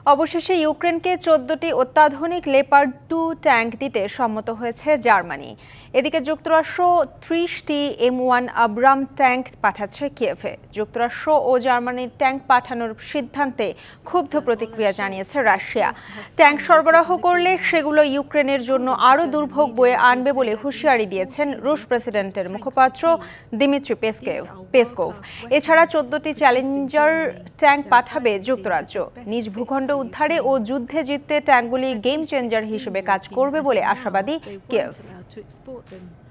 অবশেষে ইউক্রেনকে ১৪টি অত্যাধুনিক লেপার্ড 2 ট্যাঙ্ক দিতে সম্মত হয়েছে জার্মানি। এদিকে যুক্তরাষ্ট্র ৩০টি M1 আব্রাম ট্যাঙ্ক পাঠাচ্ছে কিয়েভে। যুক্তরাষ্ট্র ও জার্মানির ট্যাঙ্ক পাঠানোর সিদ্ধান্তে ক্ষুব্ধ প্রতিক্রিয়া জানিয়েছে রাশিয়া। ট্যাঙ্ক সরবরাহ করলে সেগুলো ইউক্রেনের জন্য আরও দুর্ভোগ বয়ে আনবে বলে হুঁশিয়ারি দিয়েছেন রুশ প্রেসিডেন্টের মুখপাত্র দিমিত্রি পেসকোভ। এছাড়া ১৪টি চ্যালেঞ্জার ট্যাঙ্ক পাঠাবে যুক্তরাজ্য। নিজ ভূখণ্ড উদ্ধারে ও যুদ্ধে জিততে ট্যাঙ্কগুলি গেম চেঞ্জার হিসেবে কাজ করবে বলে আশাবাদী কিয়েভ।